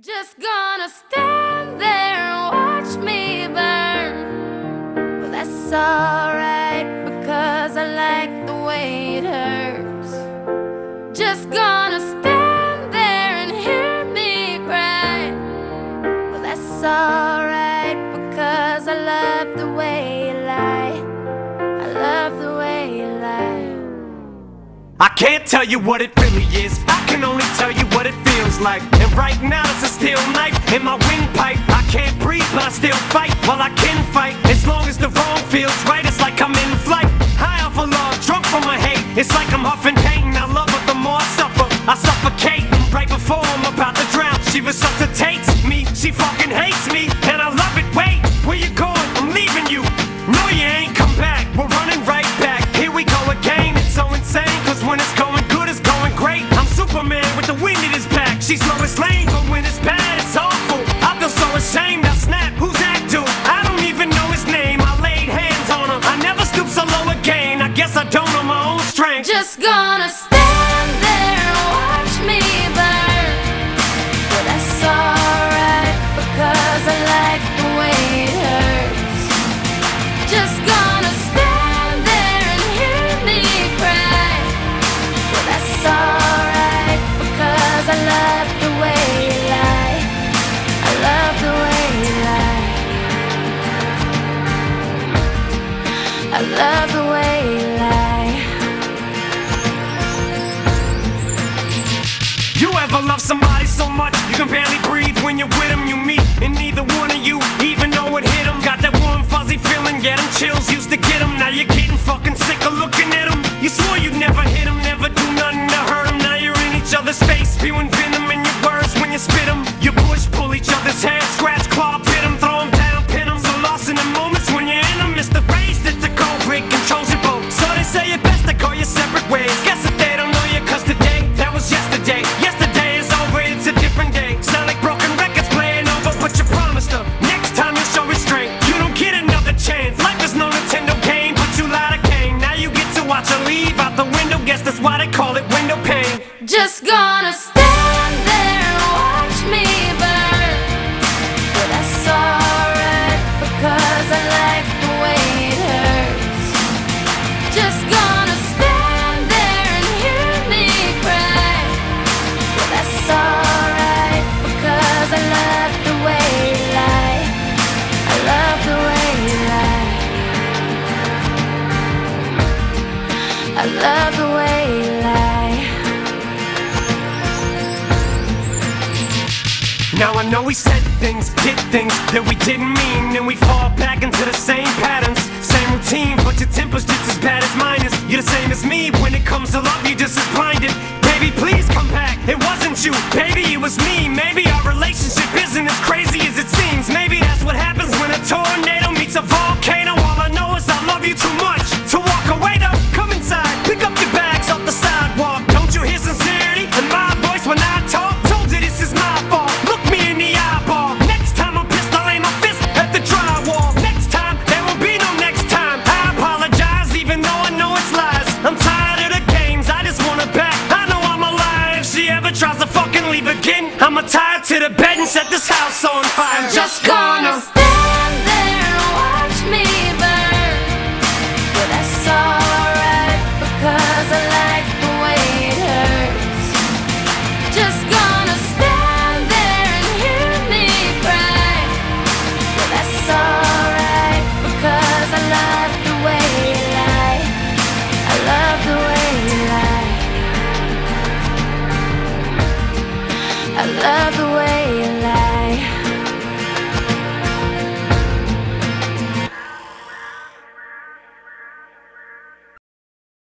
Just gonna stand there and watch me burn. Well, that's alright because I like the way it hurts. Just gonna stand there and hear me cry. Well, that's alright because I love the way you lie. I love the way you lie. I can't tell you what it really is, I can only tell you what it feels like. And right now it's a steel knife in my windpipe. I can't breathe but I still fight while I can fight. As long as the wrong feels right, it's like I'm in flight. High off of love, drunk from my hate. It's like I'm huffing pain. I love her the more I suffer, I suffocate. Right before I'm about to drown, she resuscitates me. She fucking hates me and I love it. Wait, where you going? I'm leaving you. No, you ain't come back. We're running right back. Here we go again. It's so insane, cause when it's going good, it's going great. I'm Superman with the wind in his back. She's Lois Lane, but when it's bad, it's awful. I feel so ashamed. I snap. Who's that dude? I don't even know his name. I laid hands on him. I never stoop so low again. I guess I don't know my own strength. Just gonna stand there and watch me burn. Well, that's alright because I like the way it hurts. Just gonna stand there and hear me cry. Well, that's alright because I love the way you lie. I love the way you lie. I love the way you lie. You ever love somebody so much you can barely breathe when you're with them? You meet and neither one of you even know it hit them. Got that warm fuzzy feeling, get them chills used to get them. Now you're getting fucking sick of looking at them. You swore you'd never hit them, never do nothing to hurt them. Now you're in each other's face, spewing venom in your words when you spit them. You push, pull each other's hair, scratch, claw, pit them, throw them down, pin them. So lost in the moments when you're in them. It's the race that's the cold break controls your boat. So they say it best to go your separate ways. Guess that they don't know you cause today, that was yesterday. Yesterday is over, it's a different day. Sound like broken records playing over, but you promised her next time you'll show restraint. You don't get another chance. Life is no Nintendo game, but you lied again. Now you get to watch her leave out the window. Guess that's why they call it window pane. Just gonna stand there and watch me burn. Well, that's alright because I like the way it hurts. Just gonna stand there and hear me cry. Well, that's alright because I love the way you lie. I love the way you lie. I love the way you lie. Now I know we said things, did things that we didn't mean, and we fall back into the same patterns, same routine, but your temper's just as bad as mine is. You're the same as me, when it comes to love you're just as blinded. Baby, please come back, it wasn't you, baby, it was me. Maybe our relationship isn't as crazy as it seems. Maybe that's what happens when a tornado meets a volcano. All I know is I love you too much to walk away though. Come inside, pick up your bags off the sidewalk. Don't you hear sincerity in my voice when I talk? Told you this is my fault, look me in the eyeball. Next time I'm pissed, I'll aim my fist at the drywall. Next time, there will be no next time. I apologize even though I know it's lies. I'm tired of the games, I just want her back. I know I'm alive, if she ever tries to fucking leave again, I'ma tie her to the bed and set this house on fire. I'm just gonna stand there and watch me burn. Well, that's alright because I like the way it hurts. Just gonna stand there and hear me cry. Well, that's alright because I love the way you lie. I love the way you lie. I love the